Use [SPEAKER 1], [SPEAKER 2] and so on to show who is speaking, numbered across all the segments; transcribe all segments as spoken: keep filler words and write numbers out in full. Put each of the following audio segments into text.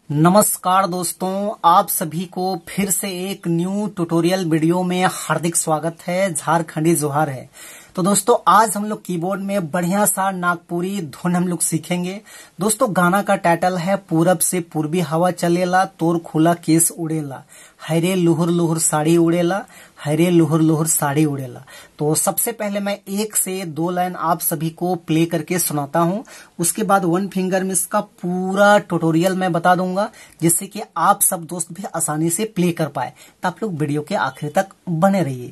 [SPEAKER 1] नमस्कार दोस्तों, आप सभी को फिर से एक न्यू ट्यूटोरियल वीडियो में हार्दिक स्वागत है। झारखंडी जोहार है। तो दोस्तों आज हम लोग कीबोर्ड में बढ़िया सा नागपुरी धुन हम लोग सीखेंगे। दोस्तों गाना का टाइटल है पूरब से पूर्वी हवा चलेला, तोर खुला केस उड़ेला, हरे लुहुर लुहुर साड़ी उड़ेला, हरे लुहुर लुहुर साड़ी उड़ेला। तो सबसे पहले मैं एक से दो लाइन आप सभी को प्ले करके सुनाता हूं, उसके बाद वन फिंगर में इसका पूरा ट्यूटोरियल मैं बता दूंगा, जिससे कि आप सब दोस्त भी आसानी से प्ले कर पाए। तो आप लोग वीडियो के आखिर तक बने रहिए।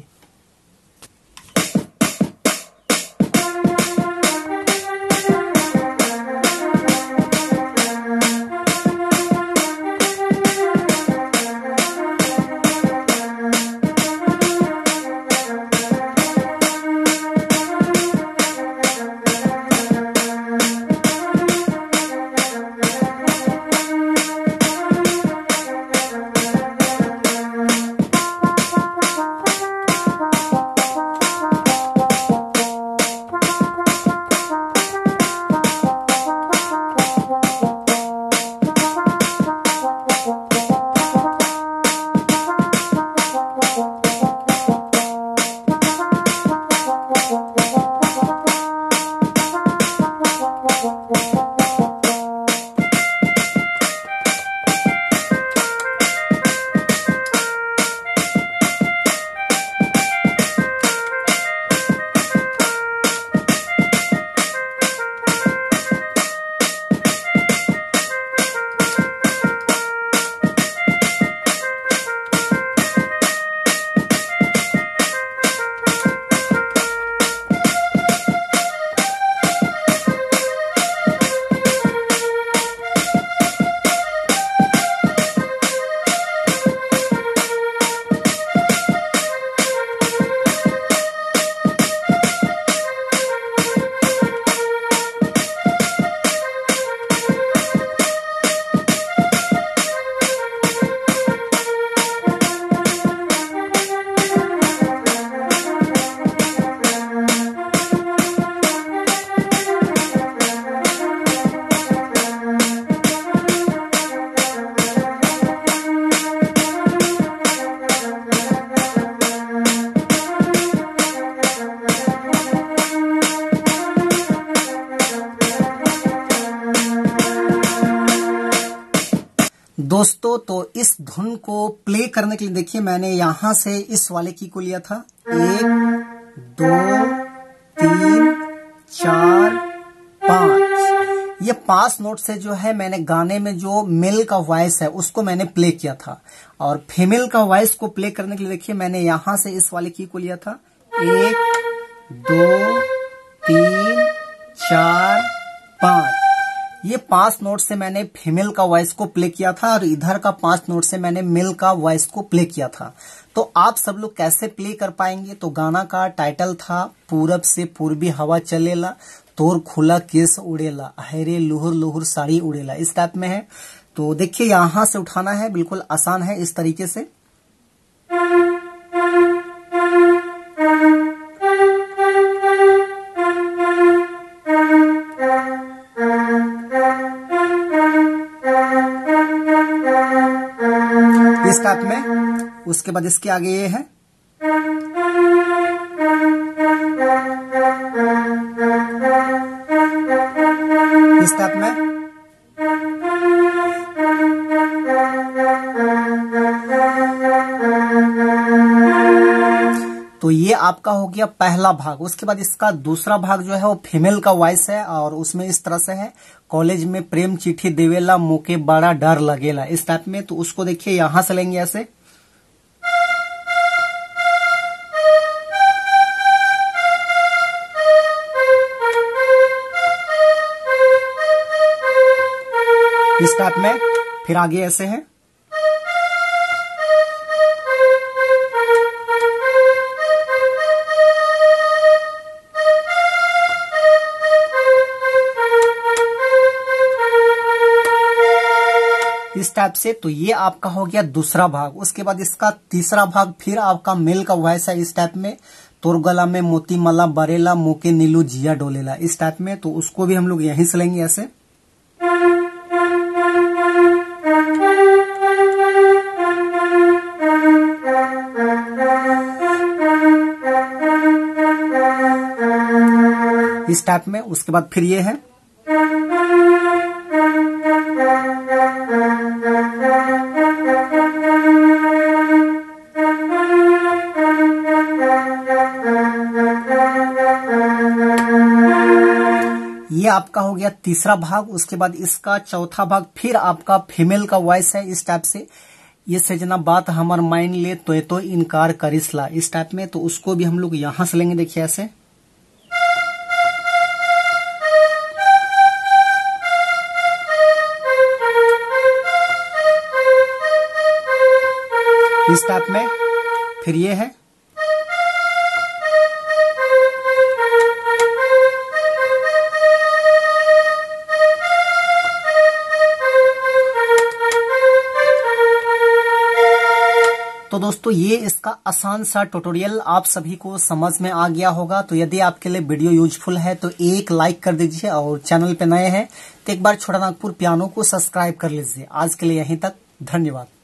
[SPEAKER 1] दोस्तों तो इस धुन को प्ले करने के लिए देखिए मैंने यहां से इस वाले की को लिया था। एक, दो, तीन, चार, पांच। ये पांच नोट से जो है मैंने गाने में जो मेल का वॉइस है उसको मैंने प्ले किया था, और फीमेल का वॉइस को प्ले करने के लिए देखिए मैंने यहां से इस वाले की को लिया था। एक, दो, तीन, चार, पांच। ये पांच नोट से मैंने फीमेल का वॉइस को प्ले किया था, और इधर का पांच नोट से मैंने मेल का वॉइस को प्ले किया था। तो आप सब लोग कैसे प्ले कर पाएंगे? तो गाना का टाइटल था पूरब से पूर्वी हवा चलेला, तोर खुला केस उड़ेला, हरे लुहुर लुहुर साड़ी उड़ेला। इस टाइप में है। तो देखिए यहां से उठाना है, बिल्कुल आसान है इस तरीके से। इस टाइप में। उसके बाद इसके आगे ये है। इस टाइप में। तो ये आपका हो गया पहला भाग। उसके बाद इसका दूसरा भाग जो है वो फीमेल का वॉइस है, और उसमें इस तरह से है, कॉलेज में प्रेम चिट्ठी देवेला, मुके बड़ा डर लगेला। इस टाइप में। तो उसको देखिए यहां से लेंगे ऐसे। इस टाइप में। फिर आगे ऐसे है। इस टाइप से। तो ये आपका हो गया दूसरा भाग। उसके बाद इसका तीसरा भाग फिर आपका मेल का वॉइस है इस टाइप में। तोर गला में मोती माला बरेला, मुके नीलू जिया डोलेला। इस टाइप में। तो उसको भी हम लोग यहीं से लेंगे ऐसे। इस टाइप में। उसके बाद फिर ये है, ये आपका हो गया तीसरा भाग। उसके बाद इसका चौथा भाग फिर आपका फीमेल का वॉइस है इस टाइप से, ये सजना बात हमर माइन ले तो तो इनकार करिसला, इस टाइप में। तो उसको भी हम लोग यहां से लेंगे, देखिए ऐसे। इस टाइप में। फिर ये है, तो दोस्तों ये इसका आसान सा ट्यूटोरियल आप सभी को समझ में आ गया होगा। तो यदि आपके लिए वीडियो यूजफुल है तो एक लाइक कर दीजिए, और चैनल पे नए हैं तो एक बार छोटा नागपुर पियानो को सब्सक्राइब कर लीजिए। आज के लिए यहीं तक, धन्यवाद।